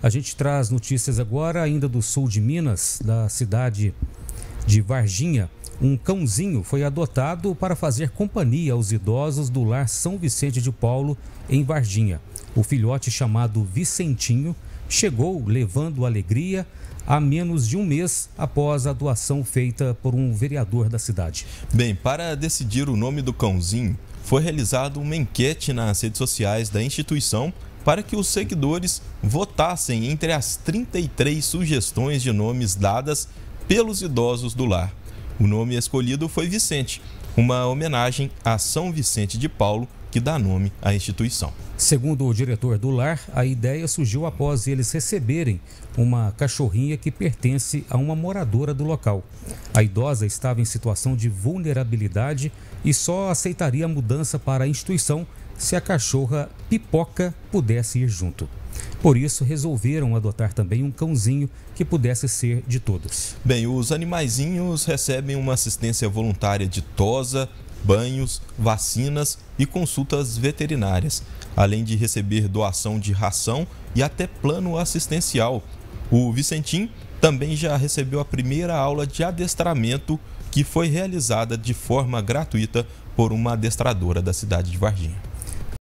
A gente traz notícias agora ainda do sul de Minas, da cidade de Varginha. Um cãozinho foi adotado para fazer companhia aos idosos do lar São Vicente de Paulo, em Varginha. O filhote, chamado Vicentinho, chegou levando alegria há menos de um mês após a doação feita por um vereador da cidade. Bem, para decidir o nome do cãozinho, foi realizada uma enquete nas redes sociais da instituição para que os seguidores votassem entre as 33 sugestões de nomes dadas pelos idosos do lar. O nome escolhido foi Vicente, uma homenagem a São Vicente de Paulo, que dá nome à instituição. Segundo o diretor do lar, a ideia surgiu após eles receberem uma cachorrinha que pertence a uma moradora do local. A idosa estava em situação de vulnerabilidade e só aceitaria a mudança para a instituição se a cachorra Pipoca pudesse ir junto. Por isso, resolveram adotar também um cãozinho que pudesse ser de todos. Bem, os animaizinhos recebem uma assistência voluntária de tosa, banhos, vacinas e consultas veterinárias, além de receber doação de ração e até plano assistencial. O Vicentim também já recebeu a primeira aula de adestramento, que foi realizada de forma gratuita por uma adestradora da cidade de Varginha.